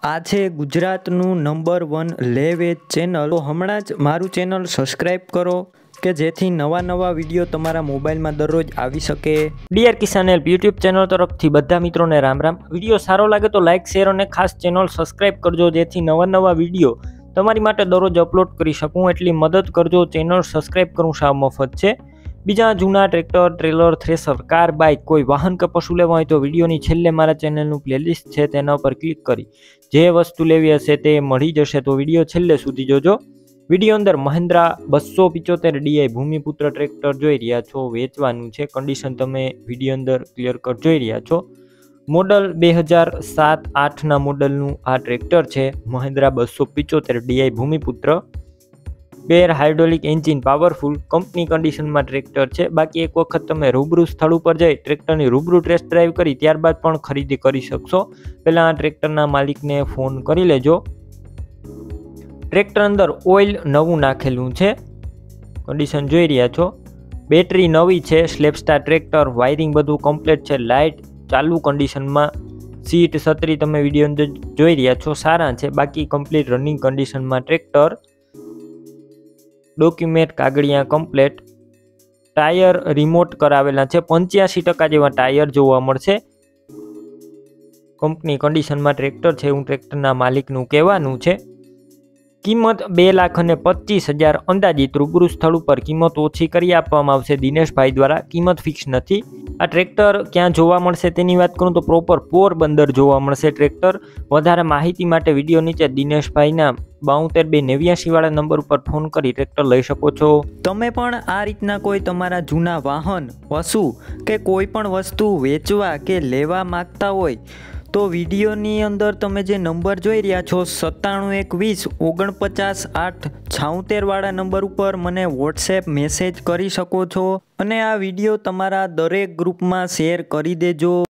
આ છે ગુજરાતનું નંબર 1 લે વેચ ચેનલ। તો હમણાં જ મારું ચેનલ સબસ્ક્રાઈબ કરો કે જેથી નવા વિડીયો તમારા મોબાઈલમાં દરરોજ આવી શકે। Dear Kisan help YouTube channel તરફથી બધા મિત્રોને રામ રામ। વિડીયો સારો લાગે તો લાઇક શેર અને ખાસ ચેનલ સબસ્ક્રાઈબ કરજો જેથી નવા વિડીયો તમારી માટે દરરોજ અપલોડ કરી શકું એટલી મદદ કરજો। ચેનલ સબસ્ક્રાઈબ કરવું સાવ મફત છે। બીજા જૂના tractor trailer thresher car bike કોઈ વાહન કે પશુ લેવા હોય તો વિડીયોની છેલ્લે મારા ચેનલનું પ્લેલિસ્ટ છે તેના પર ક્લિક કરી જે વસ્તુ લેવી હશે તે મળી જશે। તો વિડીયો છેલ્લે સુધી જોજો। વિડીયો અંદર મહિન્દ્રા 275 DI ભૂમિપુત્ર ટ્રેક્ટર જોઈ રહ્યા છો, વેચવાનું છે। કન્ડિશન તમે વિડીયો અંદર ક્લિયર કટ જોઈ રહ્યા છો। મોડલ 2007-8ના મોડલનું આ ટ્રેક્ટર છે। મહિન્દ્રા 275 DI ભૂમિપુત્ર, બેર હાઇડ્રોલિક એન્જિન પાવરફુલ, કંપની કન્ડિશનમાં ટ્રેક્ટર છે। બાકી એક વખત તમે રૂબરૂ સ્થળ ઉપર જઈ ટ્રેક્ટરની રૂબરૂ ટેસ્ટ ડ્રાઈવ કરી ત્યારબાદ પણ ખરીદી કરી શકશો। પહેલાં આ ટ્રેક્ટરના માલિકને ફોન કરી લેજો। ટ્રેક્ટર અંદર ઓઇલ નવું નાખેલું છે, કન્ડિશન જોઈ રહ્યા છો। બેટરી નવી છે, સ્લેપસ્ટાર ટ્રેક્ટર, વાયરિંગ બધું કમ્પ્લીટ છે, લાઇટ ચાલુ કન્ડિશનમાં, સીટ છત્રી તમે વિડીયો અંદર જોઈ રહ્યા છો સારા છે। બાકી કમ્પ્લીટ રનિંગ કન્ડિશનમાં ટ્રેક્ટર, ડોક્યુમેન્ટ કાગળિયા કમ્પ્લેટ, ટાયર રિમોટ કરાવેલા છે, 85% જેવા ટાયર જોવા મળશે। કંપની કન્ડિશનમાં ટ્રેક્ટર છે એવું ટ્રેક્ટરના માલિકનું કહેવાનું છે। કિંમત 2,25,000 અંદાજિત। રૂબરૂ સ્થળ ઉપર કિંમત ઓછી કરી આપવામાં આવશે દિનેશભાઈ દ્વારા, કિંમત ફિક્સ નથી। આ ટ્રેક્ટર ક્યાં જોવા મળશે તેની વાત કરું તો પ્રોપર પોરબંદર જોવા મળશે ટ્રેક્ટર। વધારે માહિતી માટે વિડીયો નીચે દિનેશભાઈના 72-289 વાળા નંબર ઉપર ફોન કરી ટ્રેક્ટર લઈ શકો છો। તમે પણ આ રીતના કોઈ તમારા જૂના વાહન, પશુ કે કોઈ પણ વસ્તુ વેચવા કે લેવા માંગતા હોય તો વિડીયોની અંદર તમે જે નંબર જોઈ રહ્યા છો 97 120 49 8 76 વાળા નંબર ઉપર મને વોટ્સએપ મેસેજ કરી શકો છો અને આ વિડીયો તમારા દરેક ગ્રુપમાં શેર કરી દેજો।